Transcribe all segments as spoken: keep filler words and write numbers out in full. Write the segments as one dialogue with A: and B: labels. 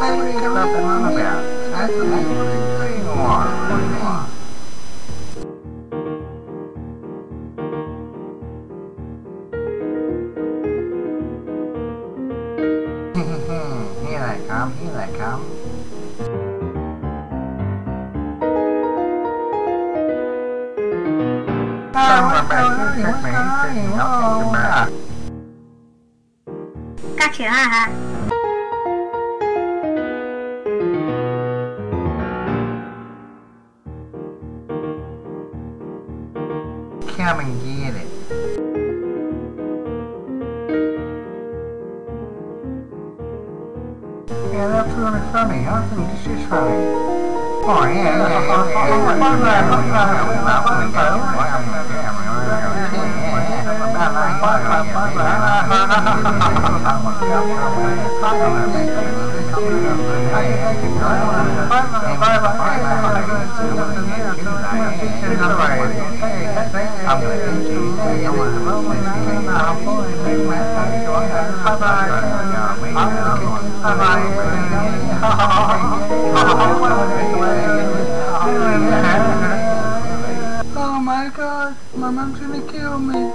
A: on about? That's the thing you are. What do you want? Here they come, here they come.
B: Các chuyện hả hả?
A: Come and get it. Yeah, that's really funny. I think this is funny. Oh, yeah, yeah, yeah, yeah. Bắt ra, bắt ra, bắt ra, bắt Oh my god, my mom's gonna kill me.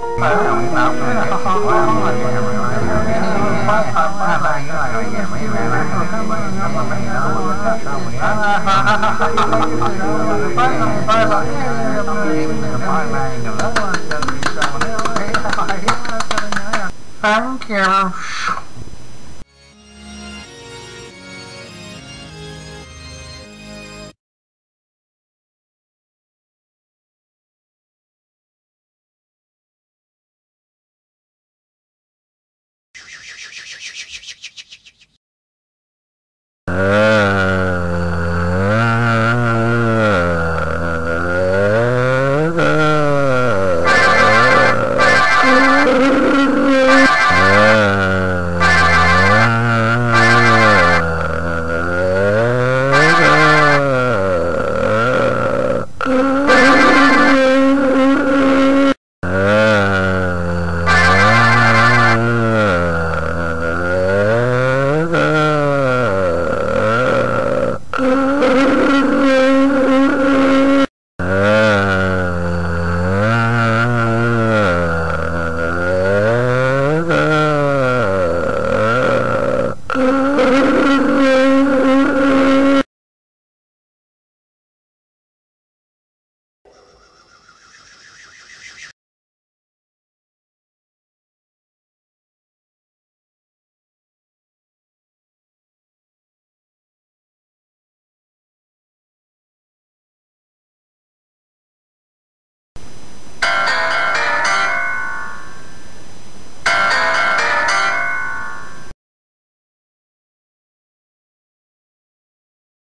A: Thank you.